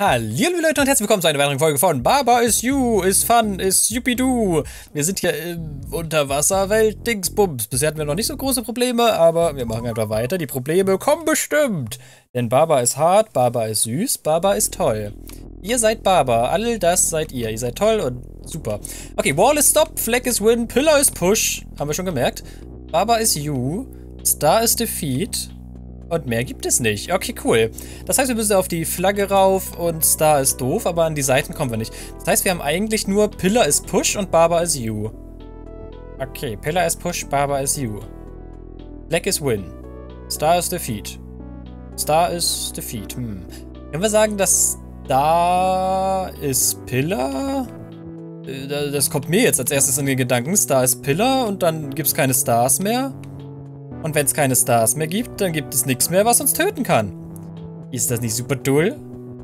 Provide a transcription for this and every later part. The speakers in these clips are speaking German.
Hallo Leute und herzlich willkommen zu einer weiteren Folge von Baba is You, is Fun, is Yuppie-Doo. Wir sind hier im Unterwasserwelt-Dingsbums. Bisher hatten wir noch nicht so große Probleme, aber wir machen einfach weiter. Die Probleme kommen bestimmt. Denn Baba ist hart, Baba ist süß, Baba ist toll. Ihr seid Baba, all das seid ihr. Ihr seid toll und super. Okay, Wall is Stop, Flag is Win, Pillar is Push. Haben wir schon gemerkt. Baba is You, Star is Defeat. Und mehr gibt es nicht. Okay, cool. Das heißt, wir müssen auf die Flagge rauf und Star ist doof, aber an die Seiten kommen wir nicht. Das heißt, wir haben eigentlich nur Pillar is Push und Baba is You. Okay, Pillar is Push, Baba is You. Flag is Win. Star is Defeat. Star is Defeat. Können wir sagen, dass Star ist Pillar? Das kommt mir jetzt als erstes in den Gedanken. Star ist Pillar und dann gibt es keine Stars mehr. Und wenn es keine Stars mehr gibt, dann gibt es nichts mehr, was uns töten kann. Ist das nicht super toll?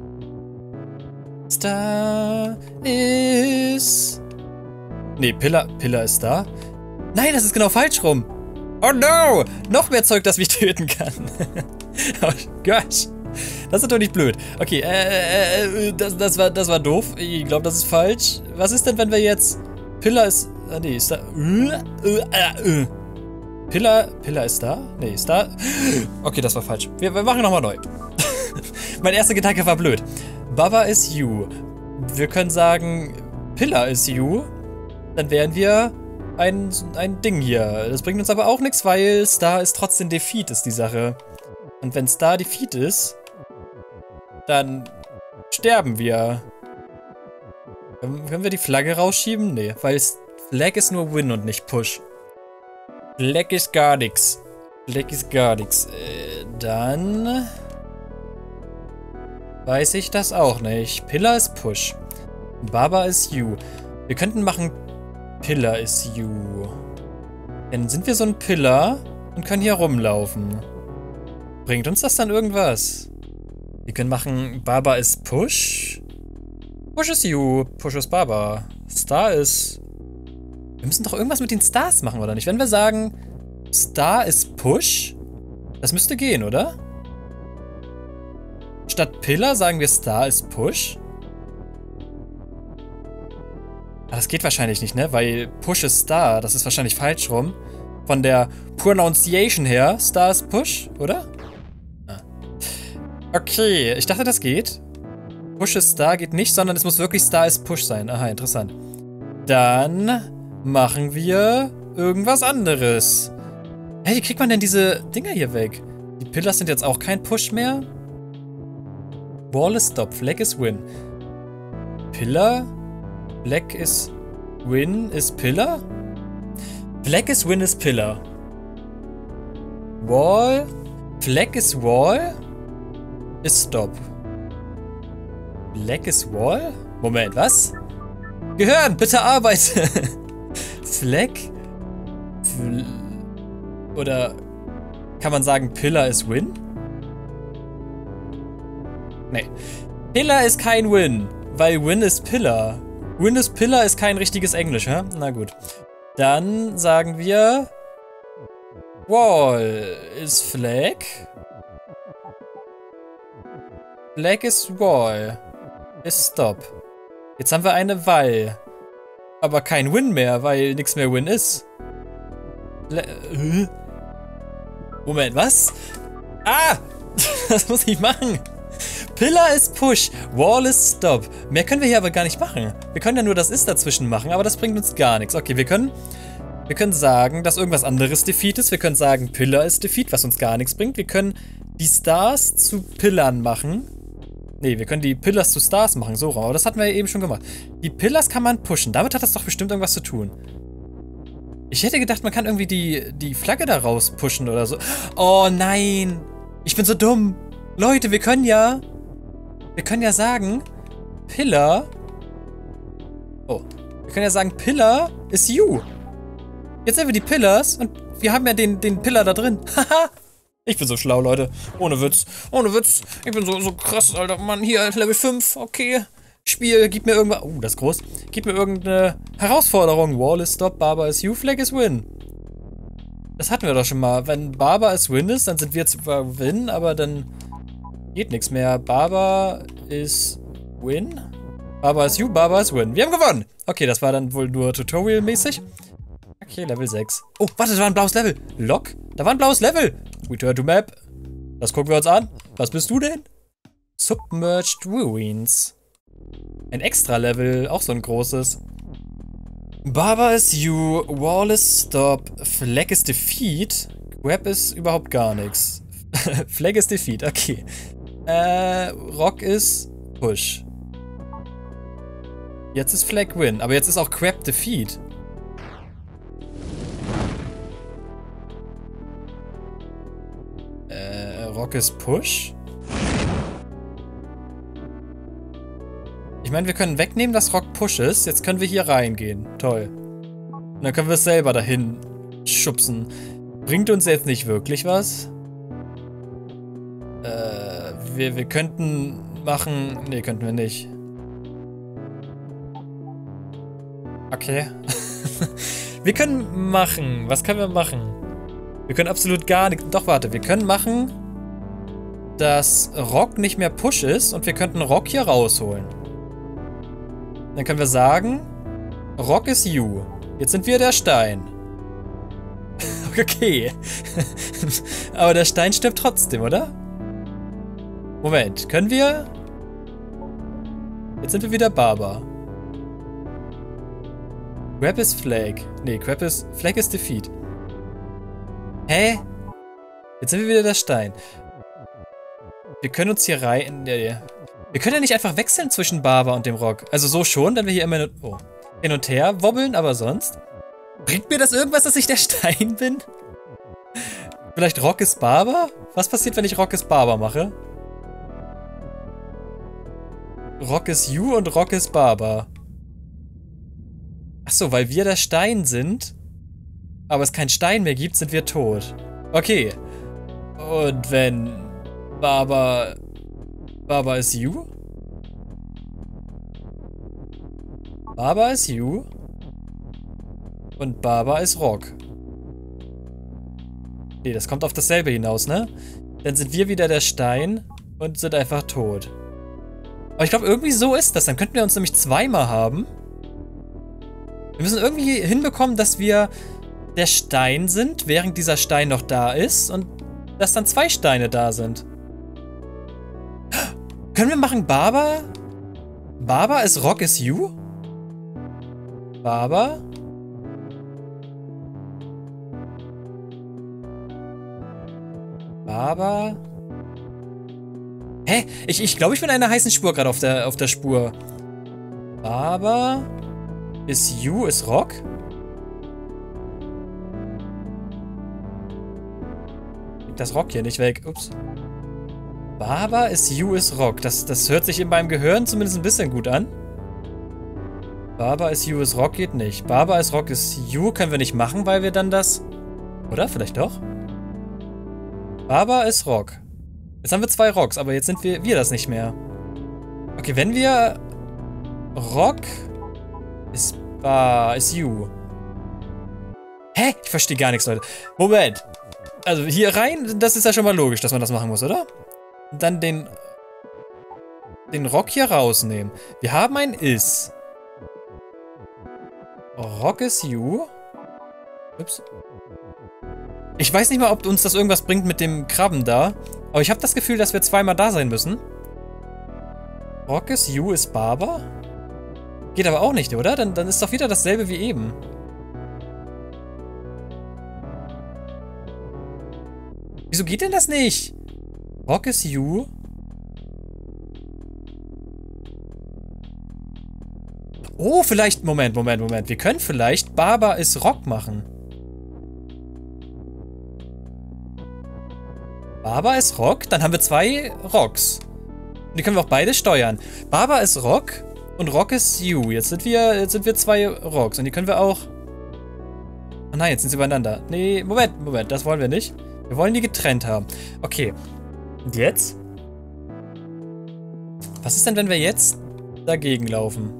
Star ist... Nee, Pillar ist da. Nein, das ist genau falsch rum. Oh no! Noch mehr Zeug, das mich töten kann. Oh Gott. Das ist natürlich blöd. Okay, das war doof. Ich glaube, das ist falsch. Was ist denn, wenn wir jetzt... Pillar ist... Nee, ist da... Pillar ist da? Nee, ist da. Okay, das war falsch. Wir machen nochmal neu. Mein erster Gedanke war blöd. Baba is You. Wir können sagen, Pillar is You. Dann wären wir ein Ding hier. Das bringt uns aber auch nichts, weil Star ist trotzdem Defeat, ist die Sache. Und wenn Star Defeat ist, dann sterben wir. Können wir die Flagge rausschieben? Nee, weil Flag ist nur Win und nicht Push. Flag ist gar nix. Flag ist gar nix. Dann... weiß ich das auch nicht. Pillar ist Push. Baba ist You. Wir könnten machen Pillar ist You. Dann sind wir so ein Pillar und können hier rumlaufen. Bringt uns das dann irgendwas? Wir können machen Baba ist Push. Push ist You. Push ist Baba. Star ist... Wir müssen doch irgendwas mit den Stars machen, oder nicht? Wenn wir sagen, Star ist Push, das müsste gehen, oder? Statt Pillar sagen wir Star ist Push. Aber das geht wahrscheinlich nicht, ne? Weil Push ist Star, das ist wahrscheinlich falsch rum. Von der Pronunciation her, Star ist Push, oder? Ah. Okay, ich dachte, das geht. Push ist Star geht nicht, sondern es muss wirklich Star ist Push sein. Aha, interessant. Dann... machen wir irgendwas anderes. Hey, wie kriegt man denn diese Dinger hier weg? Die Pillars sind jetzt auch kein Push mehr. Wall is Stop, Flag is Win. Pillar? Flag is Win ist Pillar? Flag is Win ist Pillar. Wall? Flag is Wall? Ist Stop. Flag is Wall? Moment, was? Gehirn, bitte arbeite! Flag? Oder kann man sagen, Pillar ist Win? Nee. Pillar ist kein Win, weil Win ist Pillar. Win ist Pillar ist kein richtiges Englisch, hä? Na gut. Dann sagen wir Wall ist Flag. Flag ist Wall. Ist Stop. Jetzt haben wir eine Wall. Aber kein Win mehr, weil nichts mehr Win ist. Moment, was? Ah! Das muss ich machen. Pillar ist Push, Wall ist Stop. Mehr können wir hier aber gar nicht machen. Wir können ja nur das Ist dazwischen machen, aber das bringt uns gar nichts. Okay, wir können sagen, dass irgendwas anderes Defeat ist. Wir können sagen, Pillar ist Defeat, was uns gar nichts bringt. Wir können die Stars zu Pillern machen. Nee, wir können die Pillars zu Stars machen, so rum. Aber das hatten wir ja eben schon gemacht. Die Pillars kann man pushen. Damit hat das doch bestimmt irgendwas zu tun. Ich hätte gedacht, man kann irgendwie die Flagge da raus pushen oder so. Oh nein. Ich bin so dumm. Leute, wir können ja sagen, Pillar... Oh. Wir können ja sagen, Pillar ist You. Jetzt sind wir die Pillars und wir haben ja den Pillar da drin. Haha. Ich bin so schlau, Leute. Ohne Witz. Ohne Witz. Ich bin so krass, Alter. Mann, hier, Level 5. Okay. Spiel, gib mir irgendwas. Oh, das ist groß. Gib mir irgendeine Herausforderung. Wall is Stop, Baba is You, Flag is Win. Das hatten wir doch schon mal. Wenn Baba is Win ist, dann sind wir zwar Win, aber dann geht nichts mehr. Baba ist Win. Baba ist you, Baba ist win. Wir haben gewonnen. Okay, das war dann wohl nur Tutorial-mäßig. Okay, Level 6. Oh, warte, da war ein blaues Level. Lock? Da war ein blaues Level. Return to Map. Das gucken wir uns an. Was bist du denn? Submerged Ruins. Ein Extra-Level, auch so ein großes. Baba is you, Wall is stop, Flag is defeat. Grab ist überhaupt gar nichts. Flag is defeat, okay. Rock ist push. Jetzt ist Flag win, aber jetzt ist auch Grab defeat. Rock ist push. Ich meine, wir können wegnehmen, dass Rock push ist. Jetzt können wir hier reingehen. Toll. Und dann können wir es selber dahin schubsen. Bringt uns jetzt nicht wirklich was. Wir könnten machen... Nee, könnten wir nicht. Okay. Wir können machen... Was können wir machen? Wir können absolut gar nichts... Doch, warte. Wir können machen, dass Rock nicht mehr push ist und wir könnten Rock hier rausholen. Dann können wir sagen, Rock is you. Jetzt sind wir der Stein. Okay. Aber der Stein stirbt trotzdem, oder? Moment, können wir... Jetzt sind wir wieder Baba. Grab is Flag. Nee, Flag is defeat. Hä? Jetzt sind wir wieder der Stein. Wir können uns hier rein... Wir können ja nicht einfach wechseln zwischen Baba und dem Rock. Also so schon, dann wir hier immer hin und her wobbeln, aber sonst... Bringt mir das irgendwas, dass ich der Stein bin? Vielleicht Rock ist Baba? Was passiert, wenn ich Rock ist Baba mache? Rock ist you und Rock ist Baba. Achso, weil wir der Stein sind, aber es keinen Stein mehr gibt, sind wir tot. Okay. Und wenn Baba ist you? Baba ist you. Und Baba ist Rock. Nee, das kommt auf dasselbe hinaus, ne? Dann sind wir wieder der Stein und sind einfach tot. Aber ich glaube, irgendwie so ist das. Dann könnten wir uns nämlich zweimal haben. Wir müssen irgendwie hinbekommen, dass wir der Stein sind, während dieser Stein noch da ist. Und dass dann zwei Steine da sind. Können wir machen Baba? Baba ist Rock is you? Baba? Baba? Hä? Ich glaube, ich bin in einer heißen Spur gerade auf der Spur. Baba ist you, ist Rock? Geht das Rock hier nicht weg? Ups. Baba ist you, ist Rock. Das hört sich in meinem Gehirn zumindest ein bisschen gut an. Baba ist you, ist Rock geht nicht. Baba ist Rock ist you können wir nicht machen, weil wir dann das... Oder? Vielleicht doch? Baba ist Rock. Jetzt haben wir zwei Rocks, aber jetzt sind wir das nicht mehr. Okay, wenn wir... Rock ist you. Hä? Ich verstehe gar nichts, Leute. Moment. Also hier rein, das ist ja schon mal logisch, dass man das machen muss, oder? Und dann den Rock hier rausnehmen. Wir haben ein Is. Rock is you. Ups. Ich weiß nicht mal, ob uns das irgendwas bringt mit dem Krabben da. Aber ich habe das Gefühl, dass wir zweimal da sein müssen. Rock is you ist Baba? Geht aber auch nicht, oder? Dann ist doch wieder dasselbe wie eben. Wieso geht denn das nicht? Rock is you. Oh, vielleicht... Moment. Wir können vielleicht Baba ist Rock machen. Baba ist Rock, dann haben wir zwei Rocks. Und die können wir auch beide steuern. Baba ist Rock und Rock ist you. Jetzt sind wir zwei Rocks und die können wir auch... Oh nein, jetzt sind sie übereinander. Nee, Moment, das wollen wir nicht. Wir wollen die getrennt haben. Okay. Und jetzt? Was ist denn, wenn wir jetzt dagegen laufen?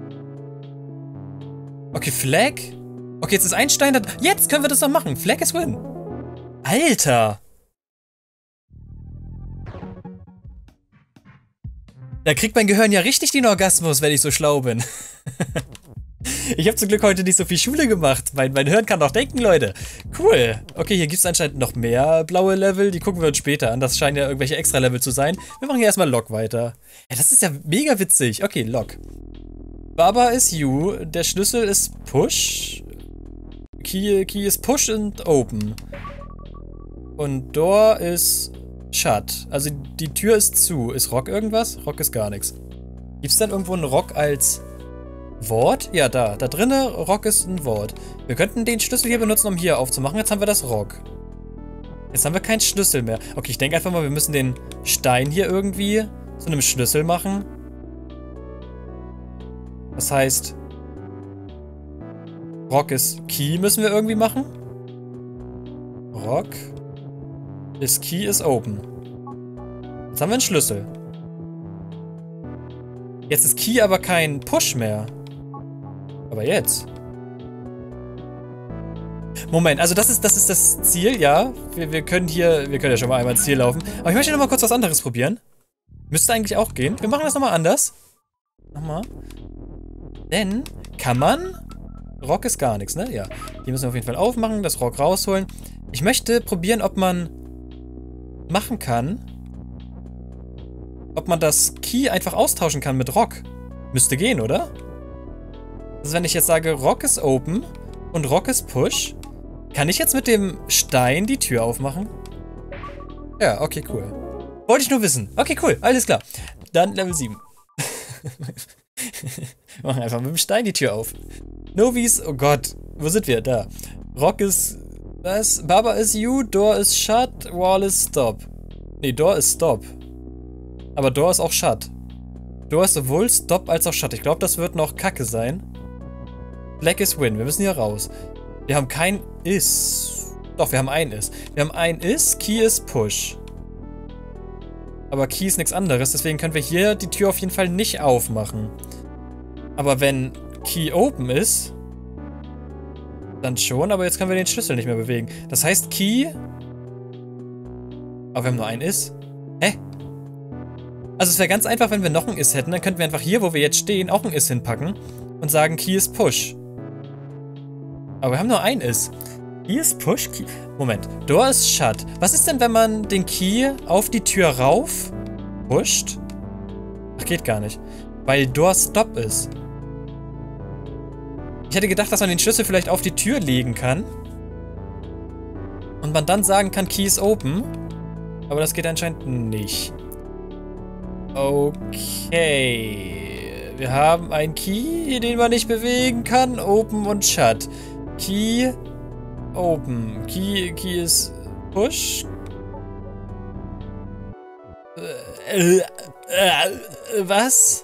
Okay, Flag. Okay, jetzt ist ein Stein da. Jetzt können wir das doch machen. Flag is win. Alter. Da kriegt mein Gehirn ja richtig den Orgasmus, wenn ich so schlau bin. Ich habe zum Glück heute nicht so viel Schule gemacht. Mein Hirn kann doch denken, Leute. Cool. Okay, hier gibt es anscheinend noch mehr blaue Level. Die gucken wir uns später an. Das scheinen ja irgendwelche extra Level zu sein. Wir machen hier erstmal Log weiter. Ja, das ist ja mega witzig. Okay, Log. Baba ist You. Der Schlüssel ist Push. Key ist Push und Open. Und Door ist Shut. Also die Tür ist zu. Ist Rock irgendwas? Rock ist gar nichts. Gibt es dann irgendwo einen Rock als Wort? Ja, da. Da drinne, Rock ist ein Wort. Wir könnten den Schlüssel hier benutzen, um hier aufzumachen. Jetzt haben wir das Rock. Jetzt haben wir keinen Schlüssel mehr. Okay, ich denke einfach mal, wir müssen den Stein hier irgendwie zu einem Schlüssel machen. Das heißt, Rock ist Key müssen wir irgendwie machen. Rock ist Key ist Open. Jetzt haben wir einen Schlüssel. Jetzt ist Key aber kein Push mehr. Aber jetzt. Moment, also das ist das Ziel, ja. Wir können ja schon mal einmal ins Ziel laufen. Aber ich möchte noch mal kurz was anderes probieren. Müsste eigentlich auch gehen. Wir machen das nochmal anders. Nochmal. Denn kann man... Rock ist gar nichts, ne? Ja. Die müssen wir auf jeden Fall aufmachen, das Rock rausholen. Ich möchte probieren, ob man machen kann, ob man das Key einfach austauschen kann mit Rock. Müsste gehen, oder? Also wenn ich jetzt sage, Rock ist Open und Rock ist Push, kann ich jetzt mit dem Stein die Tür aufmachen? Ja, okay, cool. Wollte ich nur wissen. Okay, cool, alles klar. Dann Level 7. Wir machen einfach mit dem Stein die Tür auf. Novice, oh Gott, wo sind wir? Da. Rock ist... Was? Baba ist You, Door ist Shut, Wall ist Stop. Nee, Door ist Stop. Aber Door ist auch Shut. Door ist sowohl Stop als auch Shut. Ich glaube, das wird noch Kacke sein. Black ist Win. Wir müssen hier raus. Wir haben kein Is. Doch, wir haben ein Is. Wir haben ein Is, Key ist Push. Aber Key ist nichts anderes, deswegen können wir hier die Tür auf jeden Fall nicht aufmachen. Aber wenn Key Open ist, dann schon, aber jetzt können wir den Schlüssel nicht mehr bewegen. Das heißt Key... Aber wir haben nur ein Is. Hä? Also es wäre ganz einfach, wenn wir noch ein Is hätten, dann könnten wir einfach hier, wo wir jetzt stehen, auch ein Is hinpacken und sagen Key ist Push. Aber wir haben nur ein Is. Key ist Push, Key... Moment. Door ist Shut. Was ist denn, wenn man den Key auf die Tür rauf pusht? Ach, geht gar nicht. Weil Door Stop ist. Ich hätte gedacht, dass man den Schlüssel vielleicht auf die Tür legen kann. Und man dann sagen kann, Key is Open. Aber das geht anscheinend nicht. Okay. Wir haben einen Key, den man nicht bewegen kann. Open und Shut. Key... Open. Key ist Push. Was?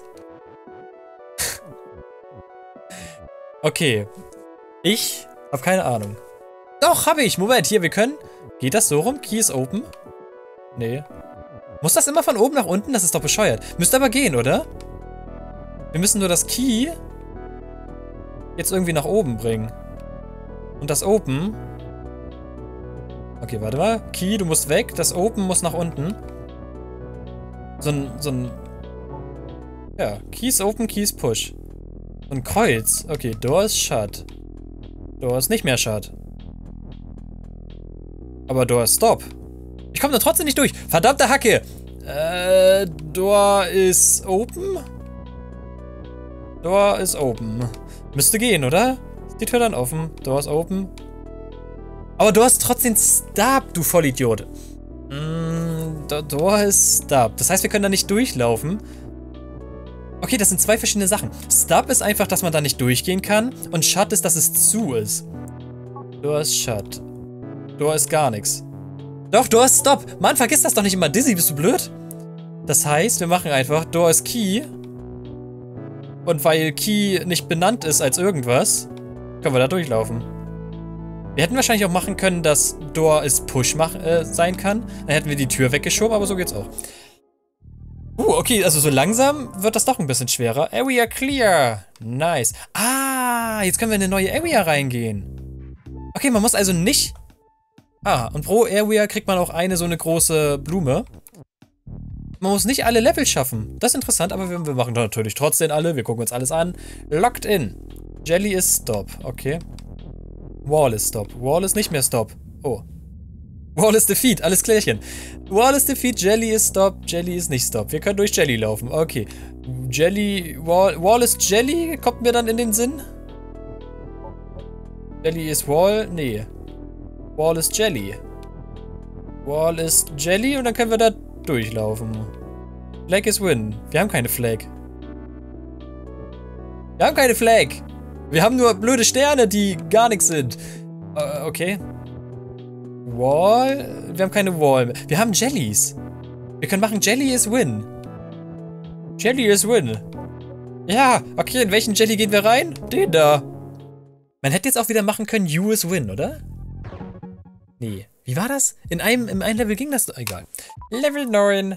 Okay. Ich habe keine Ahnung. Doch, habe ich. Moment, hier, wir können... Geht das so rum? Key ist Open? Nee. Muss das immer von oben nach unten? Das ist doch bescheuert. Müsste aber gehen, oder? Wir müssen nur das Key jetzt irgendwie nach oben bringen. Und das Open... Okay, warte mal. Key, du musst weg. Das Open muss nach unten. So ein... Ja, Key ist Open, Key ist Push. So ein Kreuz. Okay, Door ist Shut. Door ist nicht mehr Shut. Aber Door ist Stop. Ich komme da trotzdem nicht durch. Verdammte Hacke. Door ist Open? Door ist Open. Müsste gehen, oder? Ist die Tür dann offen? Door ist Open. Aber du hast trotzdem Stop, du Vollidiot. Door ist Stop. Das heißt, wir können da nicht durchlaufen. Okay, das sind zwei verschiedene Sachen. Stop ist einfach, dass man da nicht durchgehen kann. Und Shut ist, dass es zu ist. Door ist Shut. Door ist gar nichts. Doch, Door ist Stop. Mann, vergiss das doch nicht immer. Dizzy, bist du blöd? Das heißt, wir machen einfach Door ist Key. Und weil Key nicht benannt ist als irgendwas, können wir da durchlaufen. Wir hätten wahrscheinlich auch machen können, dass Door ist Push sein kann. Dann hätten wir die Tür weggeschoben, aber so geht's auch. Okay, also so langsam wird das doch ein bisschen schwerer. Area clear. Nice. Ah, jetzt können wir in eine neue Area reingehen. Okay, man muss also nicht... Ah, und pro Area kriegt man auch eine so eine große Blume. Man muss nicht alle Level schaffen. Das ist interessant, aber wir machen natürlich trotzdem alle. Wir gucken uns alles an. Locked in. Jelly ist Stop. Okay. Wall ist Stop. Wall ist nicht mehr Stop. Oh. Wall ist Defeat. Alles klärchen. Wall ist Defeat. Jelly ist Stop. Jelly ist nicht Stop. Wir können durch Jelly laufen. Okay. Jelly. Wall ist Jelly. Kommt mir dann in den Sinn? Jelly ist Wall. Nee. Wall ist Jelly. Wall ist Jelly und dann können wir da durchlaufen. Flag is Win. Wir haben keine Flag. Wir haben keine Flag. Wir haben nur blöde Sterne, die gar nichts sind. Okay. Wall. Wir haben keine Wall. Wir haben Jellies. Wir können machen Jelly is Win. Jelly is Win. Ja, okay, in welchen Jelly gehen wir rein? Den da. Man hätte jetzt auch wieder machen können, You is Win, oder? Nee. Wie war das? In einem Level ging das... Egal. Level 9.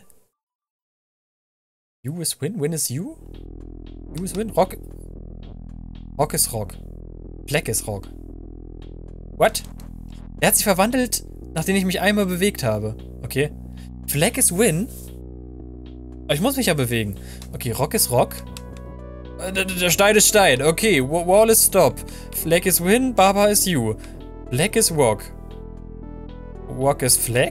You is Win? Win is You? You is Win? Rock... Rock ist Rock. Flag ist Rock. What? Er hat sich verwandelt, nachdem ich mich einmal bewegt habe. Okay. Flag is Win? Aber ich muss mich ja bewegen. Okay, Rock ist Rock. Der Stein ist Stein. Okay, Wall ist Stop. Flag is Win, Baba is You. Flag is Rock. Rock is Flag?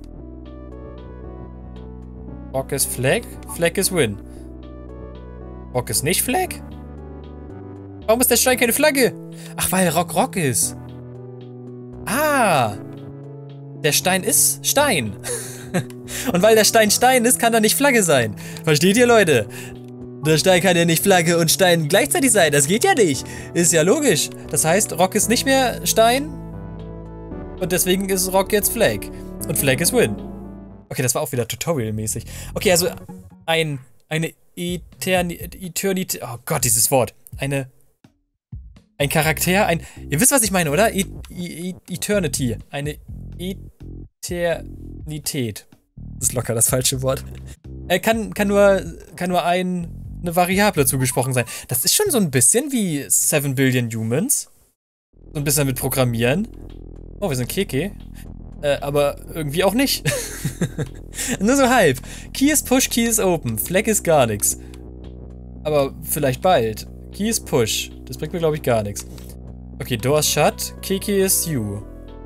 Rock is Flag? Flag is Win. Rock ist nicht Flag? Warum ist der Stein keine Flagge? Ach, weil Rock Rock ist. Ah. Der Stein ist Stein. Und weil der Stein Stein ist, kann er nicht Flagge sein. Versteht ihr, Leute? Der Stein kann ja nicht Flagge und Stein gleichzeitig sein. Das geht ja nicht. Ist ja logisch. Das heißt, Rock ist nicht mehr Stein. Und deswegen ist Rock jetzt Flag. Und Flag ist Win. Okay, das war auch wieder Tutorial-mäßig. Okay, also eine Eternity... Oh Gott, dieses Wort. Ein Charakter, ihr wisst, was ich meine, oder? Eternity. Eine Eternität. Das ist locker das falsche Wort. Kann nur eine Variable zugesprochen sein. Das ist schon so ein bisschen wie 7 Billion Humans. So ein bisschen mit Programmieren. Oh, wir sind Keke. Aber irgendwie auch nicht. Nur so halb. Key is Push, Key is Open. Flag ist gar nichts. Aber vielleicht bald. Key is Push. Das bringt mir, glaube ich, gar nichts. Okay, Door is Shut. Keke is You.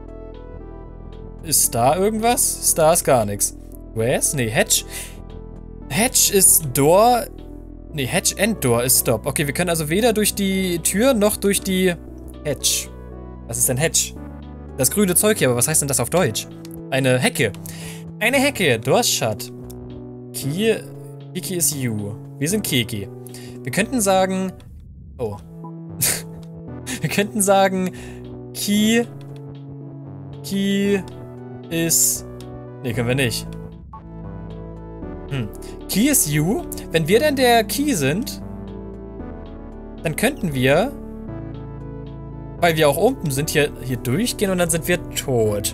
Ist Star irgendwas? Star ist gar nichts. Where's? Nee, Hatch. Hatch ist Door. Nee, Hatch and Door ist Stop. Okay, wir können also weder durch die Tür noch durch die Hatch. Was ist denn Hatch? Das grüne Zeug hier, aber was heißt denn das auf Deutsch? Eine Hecke. Eine Hecke. Door is Shut. Keke is You. Wir sind Keke. Wir könnten sagen... Oh. Wir könnten sagen... Key is... Nee, können wir nicht. Key is You. Wenn wir dann der Key sind, dann könnten wir, weil wir auch oben sind, hier durchgehen und dann sind wir tot.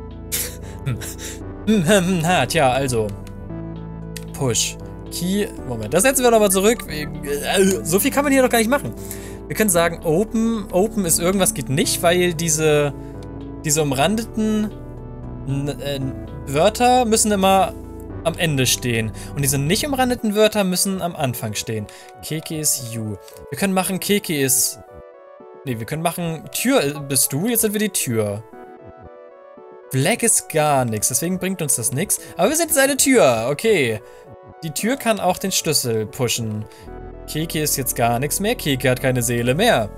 Tja, also. Push. Key. Moment, das setzen wir nochmal zurück. So viel kann man hier doch gar nicht machen. Wir können sagen, Open. Open ist irgendwas, geht nicht, weil diese umrandeten Wörter müssen immer am Ende stehen. Und diese nicht umrandeten Wörter müssen am Anfang stehen. Keke is You. Wir können machen Keke is... Nee, wir können machen Tür bist du. Jetzt sind wir die Tür. Flag ist gar nichts. Deswegen bringt uns das nichts. Aber wir sind jetzt eine Tür. Okay. Die Tür kann auch den Schlüssel pushen. Keke ist jetzt gar nichts mehr. Keke hat keine Seele mehr.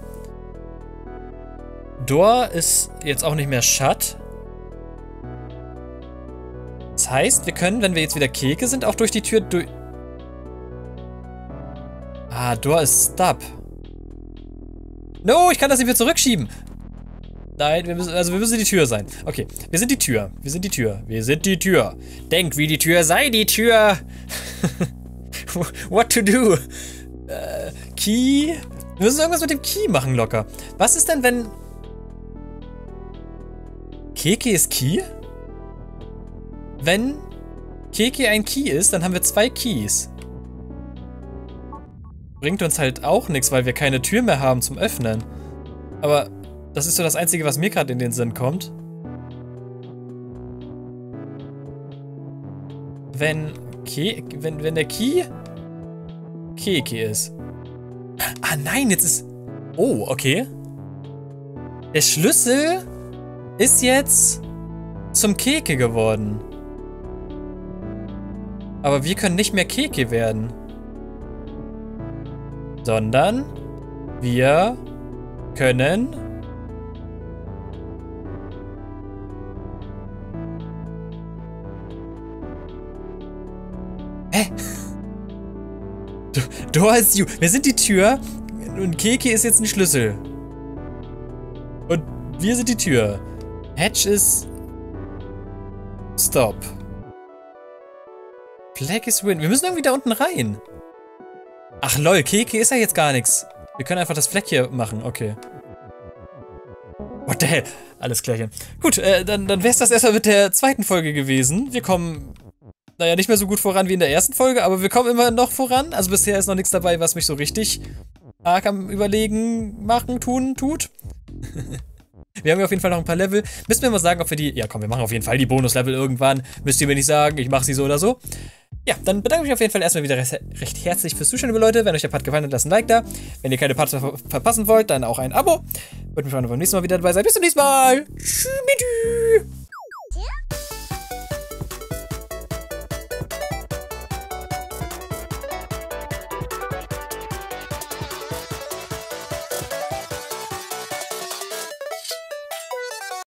Door ist jetzt auch nicht mehr Shut. Das heißt, wir können, wenn wir jetzt wieder Keke sind, auch durch die Tür durch... Ah, Door ist Stop. No, ich kann das nicht mehr zurückschieben. Nein, wir müssen die Tür sein. Okay, wir sind die Tür. Wir sind die Tür. Wir sind die Tür. Denkt wie die Tür, sei die Tür. What to do? Key. Wir müssen irgendwas mit dem Key machen, locker. Was ist denn, wenn... Keke ist Key? Wenn Keke ein Key ist, dann haben wir 2 Keys. Bringt uns halt auch nichts, weil wir keine Tür mehr haben zum Öffnen. Aber das ist so das Einzige, was mir gerade in den Sinn kommt. Wenn Wenn der Key Keke ist. Ah nein, jetzt ist... Oh, okay. Der Schlüssel ist jetzt zum Keke geworden. Aber wir können nicht mehr Keke werden. Sondern wir können... Hä? Door is you. Wir sind die Tür und Keke ist jetzt ein Schlüssel. Und wir sind die Tür. Hatch ist... Stop. Flag is win. Wir müssen irgendwie da unten rein. Ach lol, Keke ist ja jetzt gar nichts. Wir können einfach das Flag hier machen. Okay. What the hell? Alles klärchen. Gut, dann wäre es das erstmal mit der zweiten Folge gewesen. Wir kommen... Naja, nicht mehr so gut voran wie in der ersten Folge, aber wir kommen immer noch voran. Also bisher ist noch nichts dabei, was mich so richtig arg am Überlegen tut. Wir haben ja auf jeden Fall noch ein paar Level. Müssen wir mal sagen, ob wir die... Ja komm, wir machen auf jeden Fall die Bonuslevel irgendwann. Müsst ihr mir nicht sagen, ich mache sie so oder so. Ja, dann bedanke ich mich auf jeden Fall erstmal wieder recht herzlich fürs Zuschauen, liebe Leute. Wenn euch der Part gefallen hat, lasst ein Like da. Wenn ihr keine Parts verpassen wollt, dann auch ein Abo. Würde mich freuen, wenn ihr beim nächsten Mal wieder dabei seid. Bis zum nächsten Mal. Tschüss.